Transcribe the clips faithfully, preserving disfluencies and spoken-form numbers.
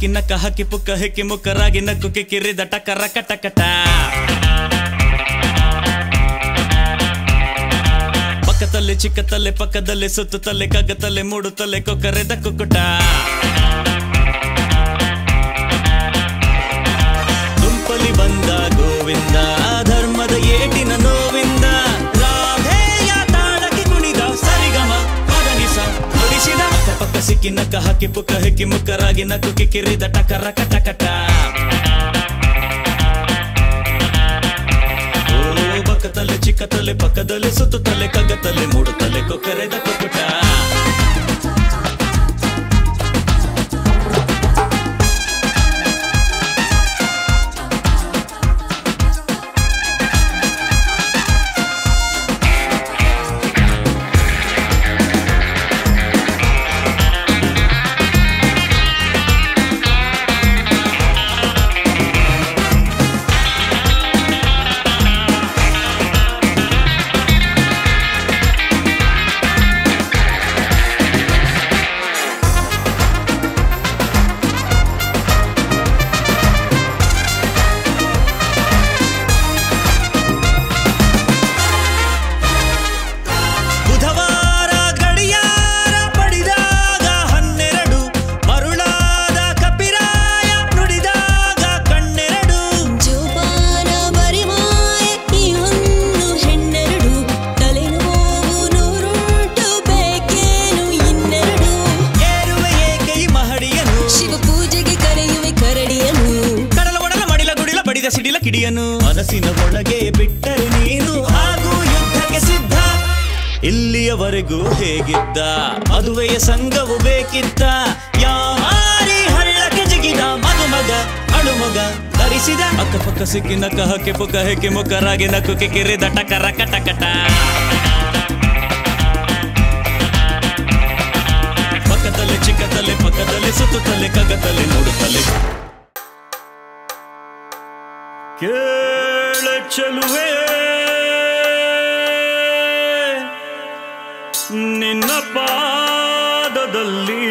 ಸಿಕ್ಕಿ ನಕ್ಕ ಹಾಕಿ ಪುಕ್ಕ ಹೆಕ್ಕಿ ಮುಕ್ಕರಾಗಿ ನಕ್ಕು ಕಿಕ್ಕಿರಿದ ಟಕರ ಕಟಕಟ ಪಕ್ಕದಲ್ಲಿ ಚಿಕ್ಕತಲ್ಲೆ ಪಕ್ಕದಲ್ಲಿ ಸುತ್ತುತ್ತಲೆ ಕಗ್ಗತಲ್ಲೆ ಮೂಡುತ್ತಲೆ ಕೊಕ್ಕರೆದ ಕುಕ್ಕುಟ ದುಂಪಲಿ ಬಂದ ಗೋವಿಂದ ಧರ್ಮದ ಏಟಿನ ನೋವಿಂದ ರಾಧೆಯ ತಾಳಕ್ಕೆ ಕುಣಿದ ಸರಿಗಮ ಪದನಿಸ ನುಡಿಸಿದ ಪಕ್ಕ ಸಿಕ್ಕಿ ನಕ್ಕ ಹಾಕಿ ಪುಕ್ಕ ಹೆಕ್ಕಿ ಮುಕ್ಕರಾಗಿ ನಕ್ಕು ಕಿಕ್ಕಿರಿದ ಟಕರ ಕಟಕಟ ಪಕ್ಕದಲ್ಲಿ ಚಿಕ್ಕತಲೆ ಪಕ್ಕದಲ್ಲಿ ಸುತ್ತುತ್ತಲೆ ಕಗ್ಗತಲೆ ಮೂಡುತ್ತಲೆ ಕೊಕ್ಕರೆದ ಕುಕ್ಕುಟ ಸಿಡಿಲ ಕಿಡಿಯನು ಮನಸ್ಸಿನ ಒಳಗೆ ಬಿಟ್ಟರೆ ನೀನು ಹಾಗೂ ಯುದ್ಧಕ್ಕೆ ಸಿದ್ಧ ಇಲ್ಲಿಯವರೆಗೂ ಹೇಗಿದ್ದ ಮದುವೆಯ ಸಂಘವು ಬೇಕಿದ್ದ ಯಾರಿ ಹಳ್ಳಕ್ಕೆ ಜಿಗಿದ ಮದುಮಗ ಅಳುಮಗ ಧರಿಸಿದ ಅಕ್ಕಪಕ್ಕ ಸಿಕ್ಕಿ ನಕ್ಕ ಹಕ್ಕೆ ಪುಕ್ಕ ಹೆಕ್ಕಿ ಮುಕ್ಕರಾಗಿ ನಕ್ಕು ಕಿಕ್ಕಿರಿದ ಟಕರ ಕಟಕಟ ಪಕ್ಕದಲ್ಲಿ ಚಿಕ್ಕತಲೆ ಪಕ್ಕದಲ್ಲಿ ಸುತ್ತುತ್ತಲೆ ಕಗ್ಗತಲೆ ನೋಡುತ್ತಲೆ ಕೇಳ ಚೆಲುವೆ ನಿನ್ನ ಪಾದದಲ್ಲಿ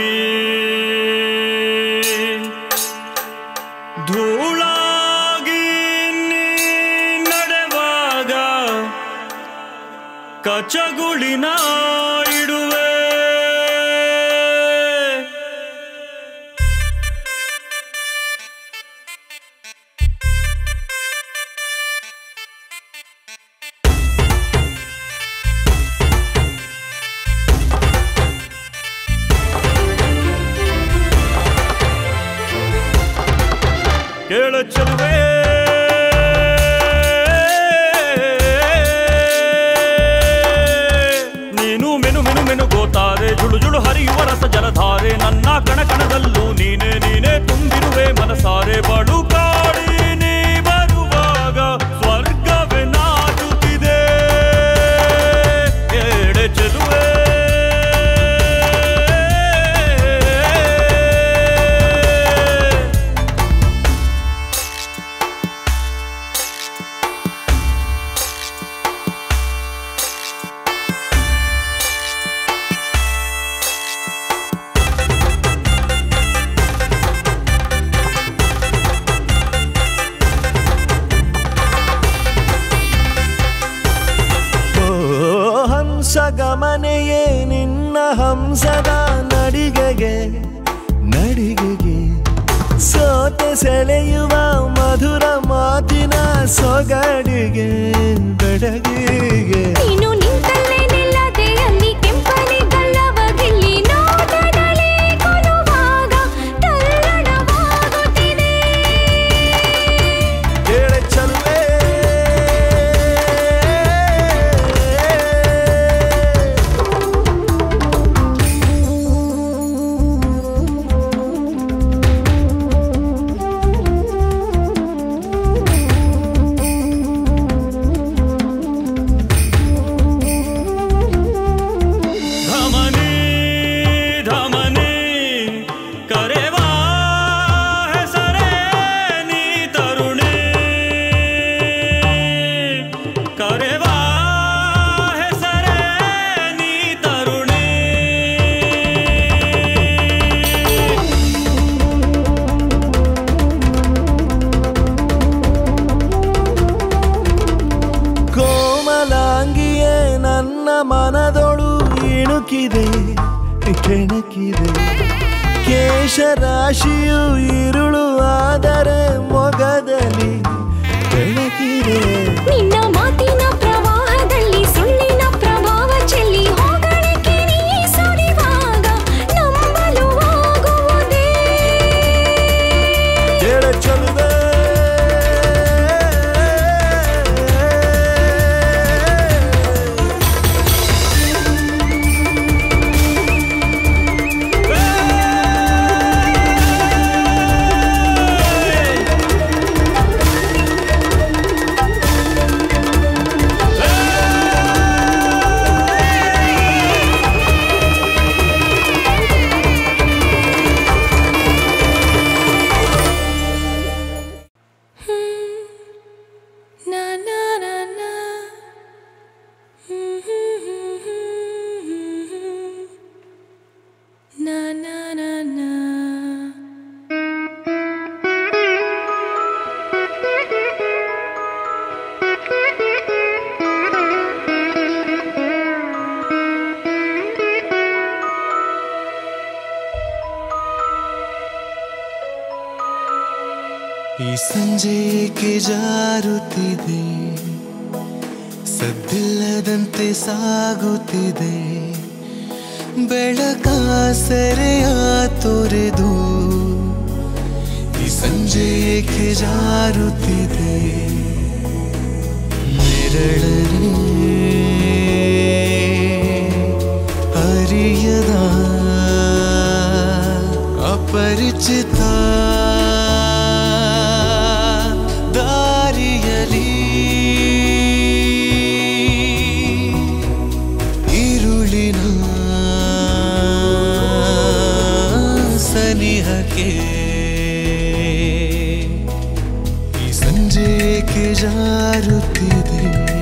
ಧೂಳಾಗಿ ನೀ ನಡೆವಾಗ ಕಚಗುಳಿನ ಇಡುವೆ ಕೇಳ ಚೆಲುವೆ ನೀನು ಮೆನು ಮೆನು ಮೆನು ಗೋತಾರೆ ಜುಳು ಜುಳು ಹರಿಯುವ ರಸ ಜಲಧಾರೆ ನನ್ನ ಕಣ ಕಣದಲ್ಲೂ ನೀನೆ ನೀನೆ ತುಂಬಿರುವೆ ಮನಸಾರೆ ಬಡು ಕಾಡಿ ನೀ ಬರುವಾಗ ಸ್ವರ್ಗವೇ ನಾಚುತ್ತಿದೆ ಕೇಳ ಚೆಲುವೆ ಗಮನೆಯೇ ನಿನ್ನ ಹಂಸದ ನಡಿಗೆಗೆ ನಡಿಗೆಗೆ ಸೋತೆ ಸೆಳೆಯುವ ಮಧುರ ಮಾತಿನ ಸೊಗಡಿಗೆ ಬೆಡಗಿಗೆ ನೀನು ನಿಂತಲ್ಲೇ ನಿಲ್ಲದೆ ಅಲ್ಲಿ ಕೆಂಪನೆ ಗಲ್ಲವಗಿಲ್ಲಿ ನೋಟದಲ್ಲಿ ಕೊಲುವಾಗ ತಲ್ಲಣವಾಗುತ್ತಿದೆ ಕೇಳ ಚೆಲುವೆ ಮನದೊಳು ಇಣುಕಿದೆ ಕೆಣಕಿದೆ ಕೇಶರಾಶಿಯು ಇರುಳು ಆದರೆ ಮೊಗದಲ್ಲಿ ಬೆಳಕಿದೆ ನಿನ್ನ ಮಾತಿನ ಪ್ರವಾಹದಲ್ಲಿ ಸುಳ್ಳಿನ ಪ್ರಭಾವ ಚೆಲ್ಲಿ ಹೋಗಳಿಕೆ ನೀ ಸುರಿವಾಗ ನಂಬಲು ಆಗುವುದೇ ಹೇಳ ಚಲುವೆ ಈ ಸಂಜೆಗೆ ಜಾರುತ್ತಿದೆ ಸದ್ದಿಲ್ಲದಂತೆ ಸಾಗುತ್ತಿದೆ ಬೆಳಕ ಸೆರೆಯ ತೊರೆದು ಈ ಸಂಜೆಗೆ ಜಾರುತ್ತಿದೆ ನೆರಳನೆ ಅರಿಯದ ಅಪರಿಚಿತ ಈ ಸಂಜೆಗೆ ಜಾರುತ್ತಿದೆ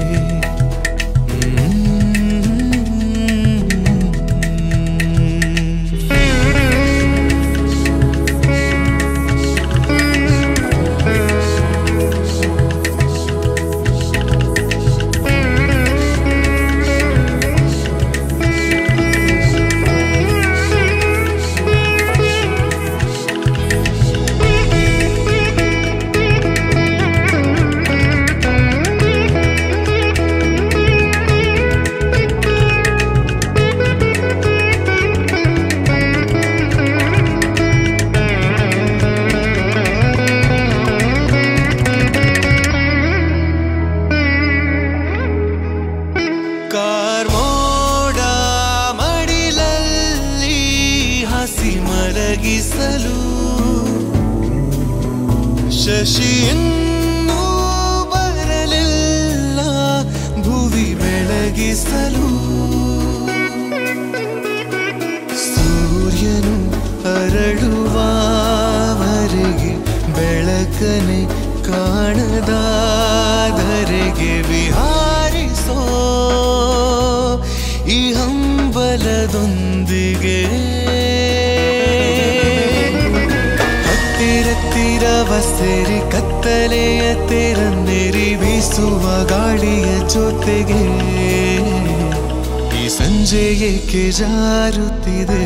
ಶಶಿಯನ್ನು ಬರಲಿಲ್ಲ ಭುವಿ ಬೆಳಗಿಸಲು ಸೂರ್ಯನು ಅರಳುವವರೆಗೆ ಬೆಳಕನೆ ಕಾಣದಾದರೆಗೆ ವಿಹಾರಿಸೋ ಈ ಹಂಬಲದೊಂದಿಗೆ ಸೇರಿ ಕತ್ತಲೆಯ ತೆರನ್ನೆರಿ ಬೀಸುವ ಗಾಳಿಯ ಜೊತೆಗೆ ಈ ಸಂಜೆ ಏಕೆ ಜಾರುತ್ತಿದೆ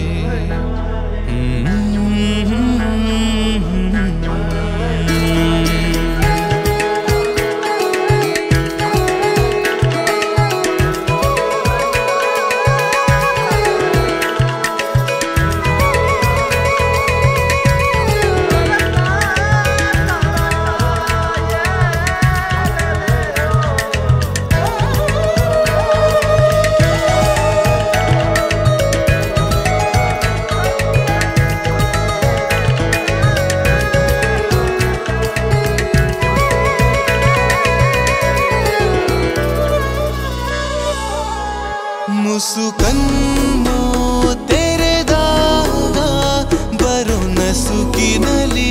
ಮುಸುಕನ್ನು ತೆರೆದಾಗ ಬರೋ ನಸುಕಿನಲ್ಲಿ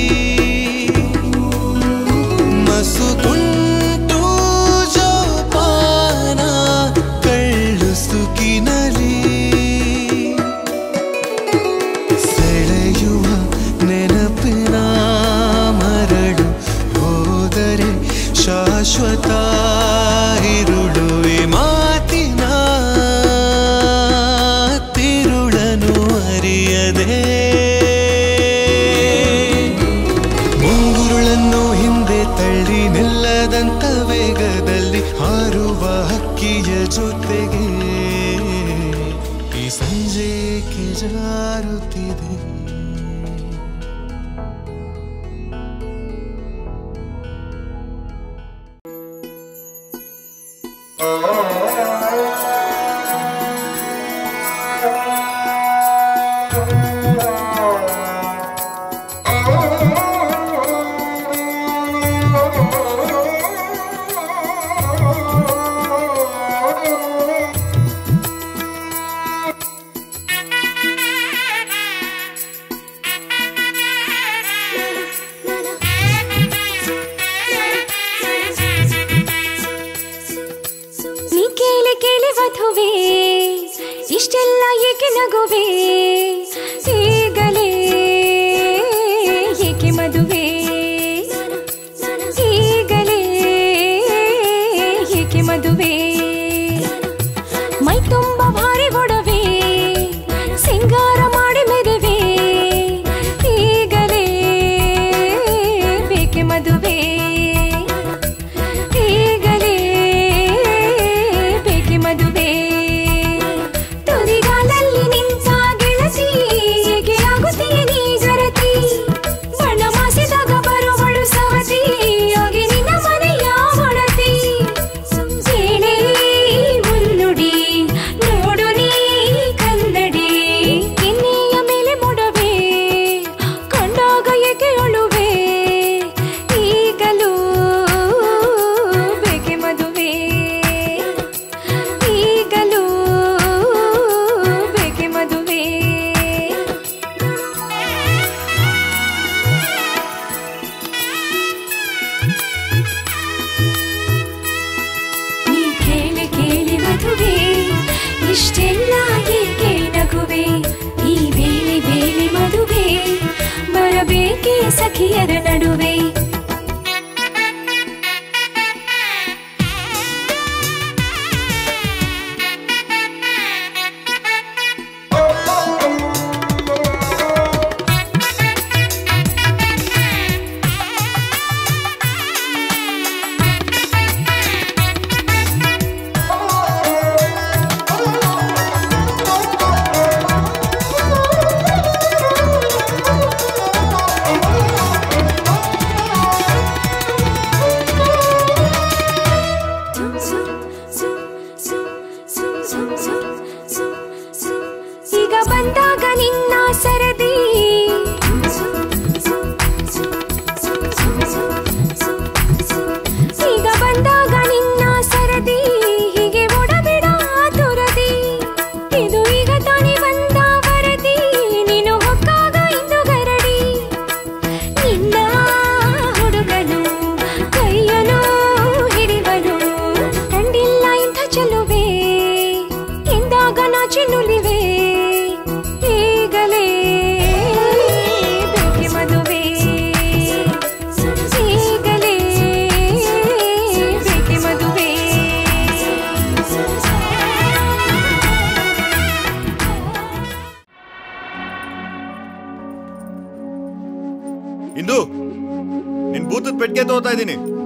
ಮಸುಕುಂಟು ಜೋಪಾನ ಕಳ್ಳು ಸುಕಿನಲ್ಲಿ ಸೆಳೆಯುವ ನೆನಪಿನ ಮರಳು ಹೋದರೆ ಶಾಶ್ವತ ಇರುಳು ಮಾತಿನ ಇಷ್ಟೆಲ್ಲ ಏಕೆ ನಗುವೆ ಈಗಲೇ ಏಕೆ ಮದುವೆ ಈಗಲೇ ಏಕೆ ಮದುವೆ ಮೈ ತುಂಬ ಭಾರಿ ಒಡವೆ ಸಿಂಗಾರ ಮಾಡಿ ಮೆದುವೆ ಈಗಲೇ ಬೇಕೆ ಮದುವೆ ಈಗಲೇ ಬೇಕೆ ಮದುವೆ ತುದಿಗಾಲಲ್ಲಿ ನಿಂತ ಗೆಳತಿ ಹೇಗೆ ಆಗುತ್ತೀಯ ನೀ ಜರತಿ ಬಣ್ಣ ಮಾಸಿದಾಗ ಬರುವಳು ಸವತಿ ಹೋಗಿ ನಿನ್ನ ಮನೆಯ ಹೊಳತಿ ಏನೇ ಮುನ್ನುಡಿ ನೋಡು ನೀ ಕನ್ನಡಿ ಕೆನ್ನೆಯ ಮೇಲೆ ಮೊಡವೆ ಕಂಡಾಗ ಏಕೆ ಅಳುವೆ ಈಗಲೂ ಬೇಕೆ ಮದುವೆ ಈಗಲೂ ಬೇಕೆ ಮದುವೆ ನೀ ಕೇಳಿ ಕೇಳಿ ಮದುವೆ ಇಷ್ಟೆಲ್ಲ ಏಕೆ ನಗುವೆ ಈ ಬೇಲಿ ಬೇಲಿ ಮದುವೆ ಬರಬೇಕೆ ಸಖಿಯರ ನಡುವೆ ಈಗ ಬಂದಾಗ ನಿನ್ನ ಸರದಿ ಈಗ ಬಂದಾಗ ನಿನ್ನ ಸರದಿ ಹೀಗೆ ಓಡಬೇಡ ತುರದಿ ಇದು ಈಗ ತಾನೇ ಬಂದ ವರದಿ ನೀನು ಹೊಕ್ಕಾಗ ಇಂದು ಗರಡಿ ನಿನ್ನ ಹುಡುಗನು ಕೈಯನು ಹಿಡಿವನು ಕಂಡಿಲ್ಲ ಇಂಥ ಚೆಲುವೆ ಎಂದಾಗ ನಾಚಿ ನುಲಿವೆ ಈಗಲೇ ಬೇಕೆ ಮದುವೆ ಈಗಲೇ ಬೇಕೆ ಮದುವೆ ಇಂದು ನಿನ್ ಬೂತದ ಪೆಟ್ಟಿಗೆ ತಗೋತಾ ಇದ್ದೀನಿ